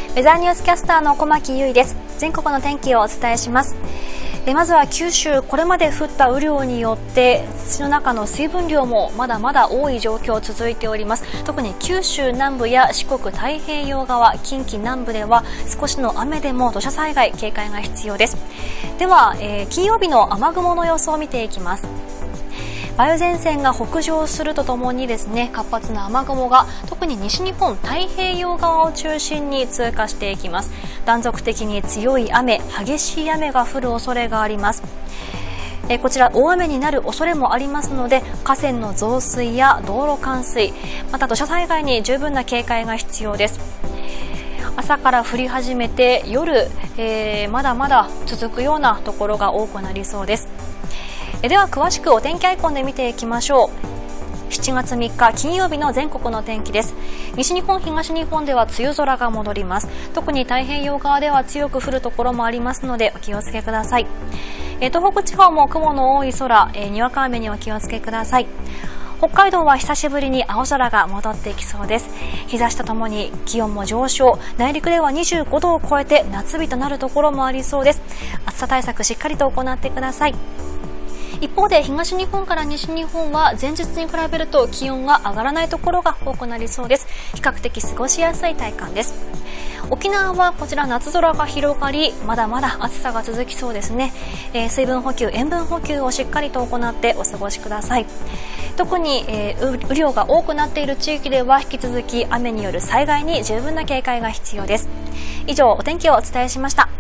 ウェザーニュースキャスターの小牧優衣です。全国の天気をお伝えします。まずは九州、これまで降った雨量によって土の中の水分量もまだまだ多い状況続いております。特に九州南部や四国太平洋側、近畿南部では少しの雨でも土砂災害警戒が必要です。では、金曜日の雨雲の予想を見ていきます。梅雨前線が北上するとともにですね、活発な雨雲が特に西日本太平洋側を中心に通過していきます。断続的に強い雨、激しい雨が降る恐れがあります。こちら大雨になる恐れもありますので、河川の増水や道路冠水、また土砂災害に十分な警戒が必要です。朝から降り始めて夜、まだまだ続くようなところが多くなりそうです。では詳しくお天気アイコンで見ていきましょう。7月3日金曜日の全国の天気です。西日本、東日本では梅雨空が戻ります。特に太平洋側では強く降るところもありますのでお気をつけください。東北地方も雲の多い空、にわか雨にお気をつけください。北海道は久しぶりに青空が戻ってきそうです。日差しとともに気温も上昇、内陸では25度を超えて夏日となるところもありそうです。暑さ対策しっかりと行ってください。一方で東日本から西日本は前日に比べると気温が上がらないところが多くなりそうです。比較的過ごしやすい体感です。沖縄はこちら夏空が広がり、まだまだ暑さが続きそうですね。水分補給、塩分補給をしっかりと行ってお過ごしください。特に、雨量が多くなっている地域では引き続き雨による災害に十分な警戒が必要です。以上、お天気をお伝えしました。